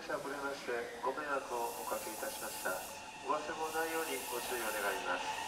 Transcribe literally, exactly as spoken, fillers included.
車遅れましてご迷惑をおかけいたしました。お忘れ物ないようにご注意を願います。